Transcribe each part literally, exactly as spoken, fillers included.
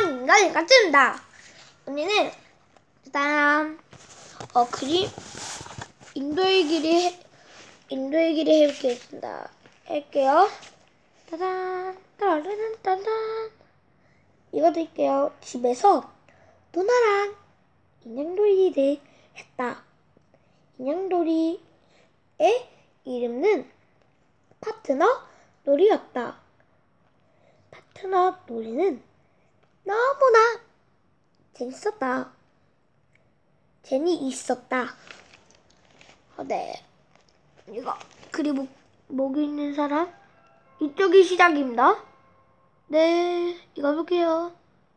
인간이 같습니다. 언니는 일단 어 그림 인도의 길이 해, 인도의 길이 해보겠습니다. 할게요. 따단 따라란 따단 이거 드릴게요. 집에서 누나랑 인형놀이를 했다. 인형놀이의 이름은 파트너 놀이였다. 파트너 놀이는 너무나 재밌었다. 재미있었다. 어, 네. 이거 그리고 목이 있는 사람 이쪽이 시작입니다. 네, 이거 볼게요.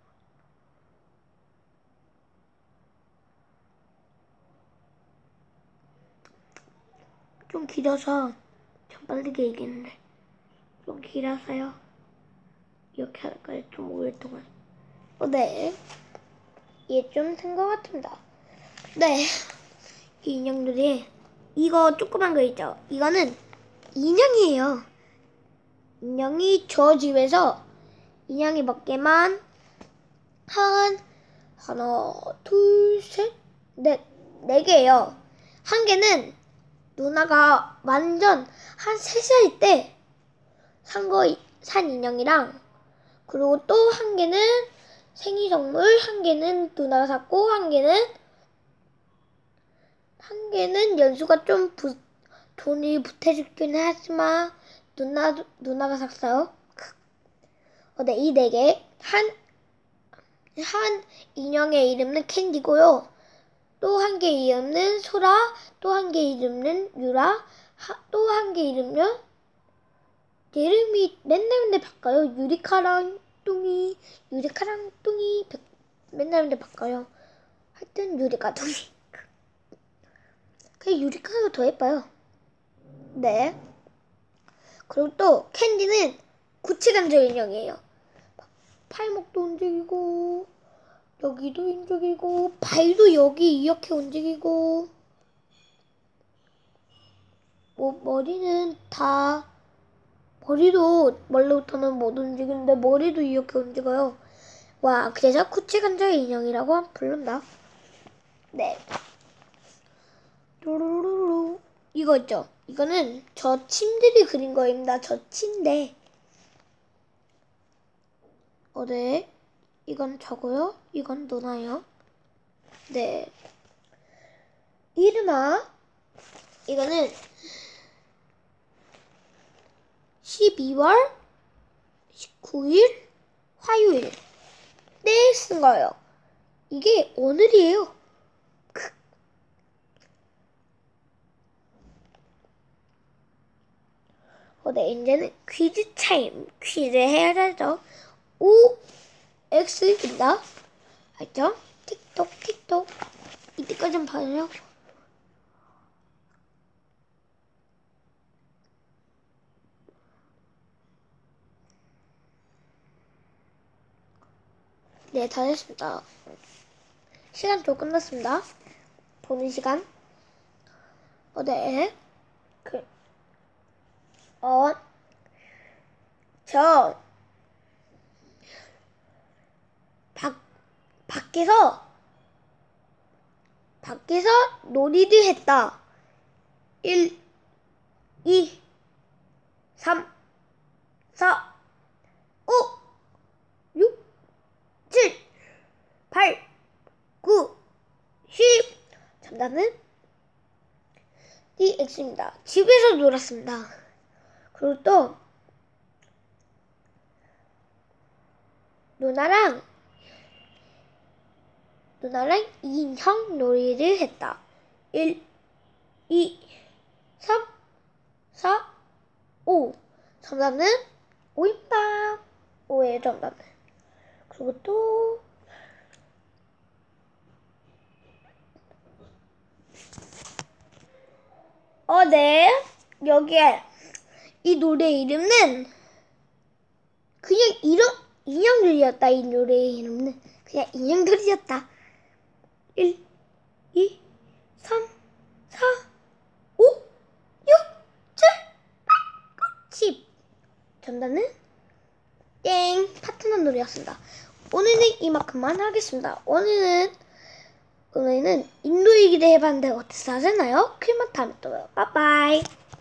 좀 길어서 좀 빠르게 얘기했는데 좀 길어서요. 이렇게 할까요? 좀 오랫동안. 어, 네. 이게 좀 된 것 같습니다. 네. 이 인형들이 이거 조그만 거 있죠? 이거는 인형이에요. 인형이 저 집에서 인형이 몇 개만 한 하나, 둘, 셋, 넷, 네 개예요. 한 개는 누나가 완전 한 세 살 때 산 거, 산 인형이랑 그리고 또 한 개는 생일 선물, 한 개는 누나가 샀고 한 개는 한 개는 연수가 좀 부, 돈이 보태주기는 하지만 누나 누나가 샀어요. 어, 네, 이 네 개. 한, 한 인형의 이름은 캔디고요. 또 한 개 이름은 소라, 또 한 개 이름은 유라, 또 한 개 이름은 이름이 맨날 맨날 바꿔요. 유리카랑 뚱이, 유리카랑 뚱이 맨날 맨날 바꿔요. 하여튼 유리카 뚱이. 그 유리카가 더 예뻐요. 네. 그리고 또 캔디는 구치관절 인형이에요. 팔목도 움직이고 여기도 움직이고 발도 여기 이렇게 움직이고 뭐 머리는 다 머리도 원래부터는 못 움직이는데 머리도 이렇게 움직여요. 와, 그래서 구치관절 인형이라고 부른다. 네. 루루루루 이거 있죠? 이거는 저 침들이 그린 거입니다. 저 침대. 어, 네. 이건 저고요. 이건 누나요. 네. 이름아. 이거는 십이월 십구일 화요일 때 쓴 거예요. 이게 오늘이에요. 어, 네, 이제는 퀴즈 타임. 퀴즈 해야 되죠. 오, X입니다. 알죠? 틱톡, 틱톡. 이때까지 좀 봐요. 네, 다 됐습니다. 시간 좀 끝났습니다. 보는 시간. 어, 네. 그, 어, 저, 밖, 밖에서, 밖에서 놀이를 했다. 일, 이, 삼, 사, 오, 육, 칠, 팔, 구, 십. 정답은 디 엑스입니다. 집에서 놀았습니다. 그리고 또 누나랑 누나랑 인형 놀이를 했다. 일, 이, 삼, 사, 오. 정답은 오입니다. 오의 정답은. 그리고 또 어, 네. 여기에 이 노래 이름은 그냥 이런 인형들이었다. 이 노래의 이름은 그냥 인형들이었다. 일, 이, 삼, 사, 오, 육, 칠, 팔, 구, 십. 정답은 땡. 파트너 노래였습니다. 오늘은 이만큼만 하겠습니다. 오늘은 오늘은 인도 얘기를 해봤는데 어땠어요? 그만 다음에 또 봐요. 빠이빠이.